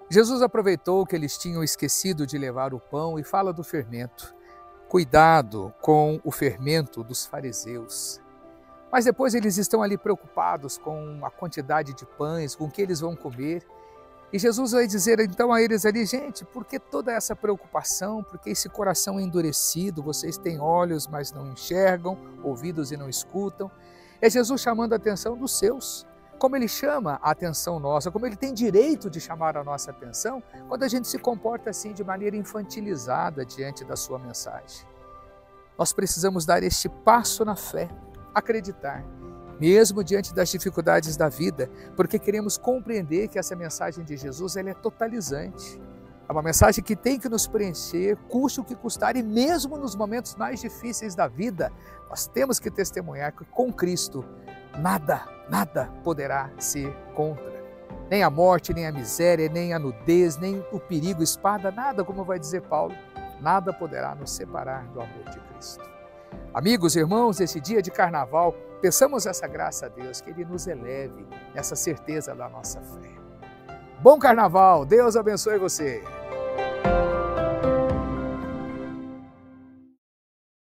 Jesus aproveitou que eles tinham esquecido de levar o pão e fala do fermento. Cuidado com o fermento dos fariseus. Mas depois eles estão ali preocupados com a quantidade de pães, com o que eles vão comer. E Jesus vai dizer então a eles ali, gente, por que toda essa preocupação? Por que esse coração endurecido? Vocês têm olhos, mas não enxergam, ouvidos e não escutam. É Jesus chamando a atenção dos seus. Como ele chama a atenção nossa, como ele tem direito de chamar a nossa atenção quando a gente se comporta assim de maneira infantilizada diante da sua mensagem. Nós precisamos dar este passo na fé, acreditar, mesmo diante das dificuldades da vida, porque queremos compreender que essa mensagem de Jesus ela é totalizante. É uma mensagem que tem que nos preencher, custe o que custar, e mesmo nos momentos mais difíceis da vida, nós temos que testemunhar que com Cristo nada poderá ser contra. Nem a morte, nem a miséria, nem a nudez, nem o perigo, espada, nada, como vai dizer Paulo, nada poderá nos separar do amor de Cristo. Amigos, irmãos, esse dia de carnaval, peçamos essa graça a Deus, que Ele nos eleve nessa certeza da nossa fé. Bom carnaval, Deus abençoe você!